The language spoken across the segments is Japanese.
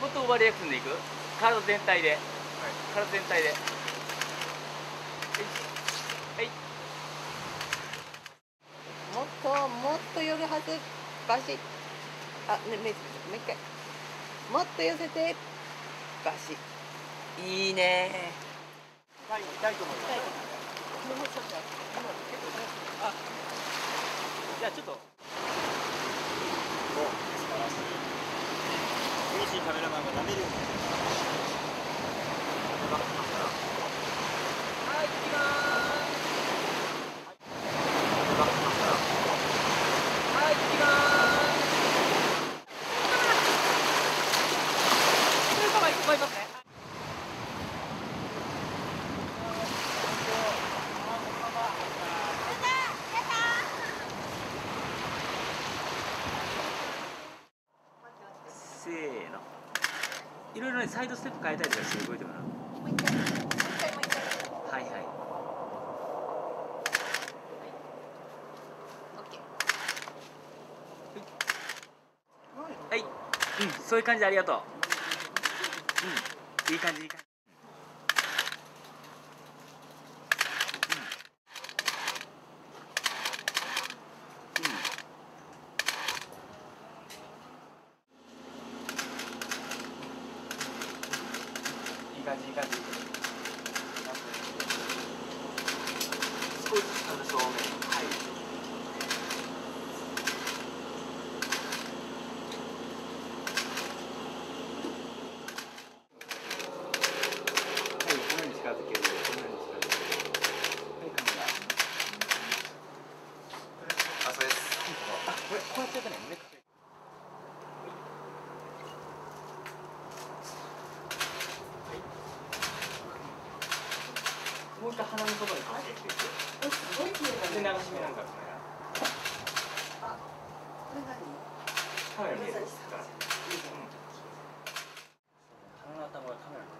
もっとオーバーリアクションでいく。体全体で、体全体で。はい、 もっと寄るはず。バシッ。あ、ね、もう一回。もっと寄せて。バシッ。いいね。 痛いと思います。 あ、じゃあちょっと。 素晴らしい。嬉しいカメラマンが舐めるようになってます。 はい、行きます。はい、行きます。いますね。せーの。いろいろね、サイドステップ変えたりとかして動いてもらう。はいはい。はい、うん、そういう感じでありがとう。うん、いい感じいい感じ。いい感じいい感じ。少しずつ正面。はい。近づける。このように近づける。はい、カメラ。 あ、そうです。 あ、これこうやってやったね。胸かける。もう一回鼻のそばにかけていく。すごい綺麗だね。で、流し目なんかこれ。 あ、これ何？ カメラ見えるから。鼻の頭がカメラに。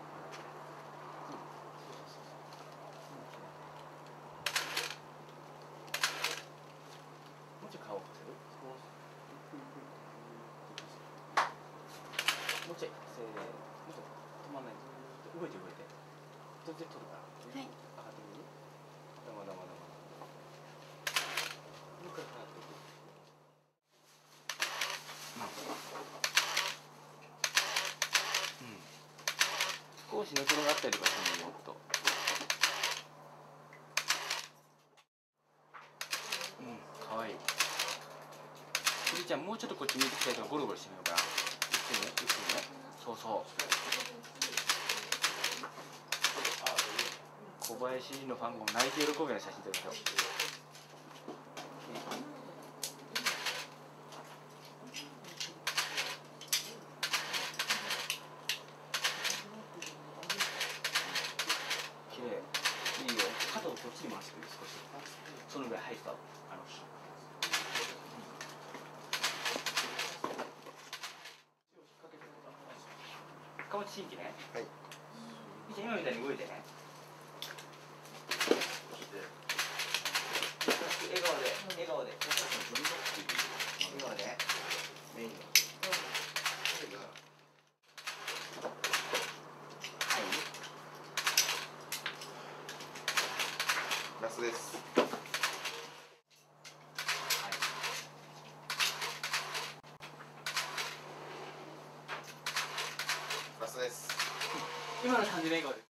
もうちょい顔を伏せる。もうちょい、せーの。もうちょい止まんない。動いて動いて。途中で撮るから。はい。上がってみる。まだまだまだまだ。もう一回上がっていく。少し寝転がったりとかするのもっと。かわいい。ゆりちゃん、もうちょっとこっち見てきたいからゴロゴロしてみようかな。ゆっくりね、ゆっくりね。そうそう。小林のファンも泣いて喜ぶような写真撮りましょう。綺麗。いいよ。肩をこっちに回してくる少し。そのぐらい、はい、ストップ。顔ち新規ね。はい。今みたいに動いてね。笑顔で、笑顔で。笑顔で。メインの。 ラスです。ラスです。 今の感じの笑顔で。